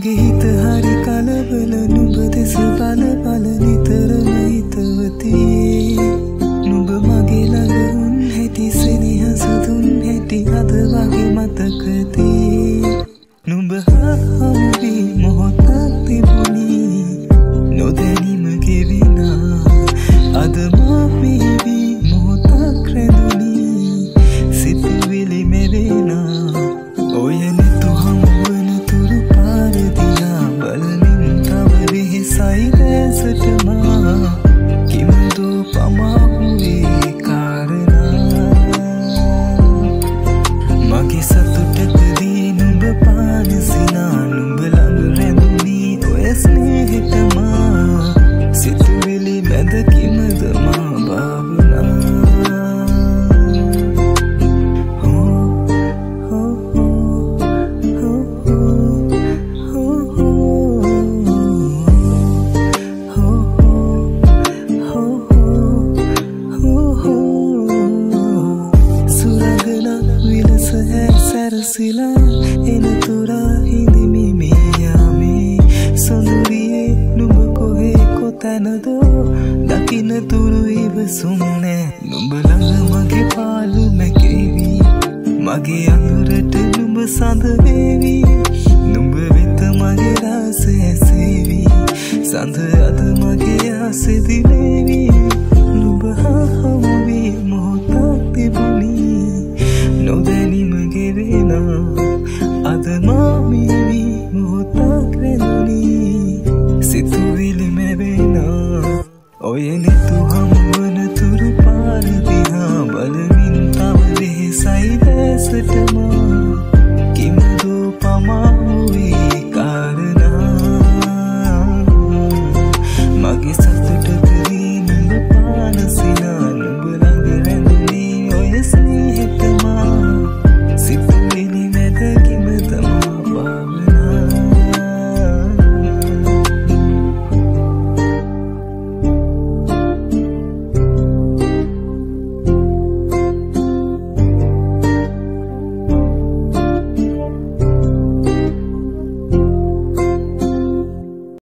මගේ හිත හරි කලබල නුඹ දෙස බල බල නිතරම හිතවති නුඹ මගේ ළඟ උන් හැටි සෙනෙහස දුන් හැටි අද වගේ මතකදී නුඹ හමුවි මොහොතක් තිබුණි නොදැනීම ගෙවිනා අද මා පිහිවි මොහොතක් රැඳුණි සිතුවිලි මෙවෙනා ඔය නිතු හමුවන තුරු පාර දිහා බලමින් තව වෙහෙසයි දැසට මා කිමුදෝ පමාහුවේ කාරණා මගේ සතුටටදී නුඹ පානසිනා නුඹ ළඟ රැඳුණි ඔය ස්නේහෙට මා සිතුවිලි මැද කිමද මා භාවනා සැරසිලා එන තුරා හිඳිමි මේ යාමේ සොඳුරියේ නුඹ කොහේ කොතැනදෝ දකින්න තුරු ඉවසුම් නෑ නුඹ ළඟ මගේ පාළු මැකේවි මගේ අඳුරට නුඹ සඳ වේවි නුඹ වෙත මගේ රස ඇසේවි සඳ අද මගේ ආසෙ දිලේවි නුඹ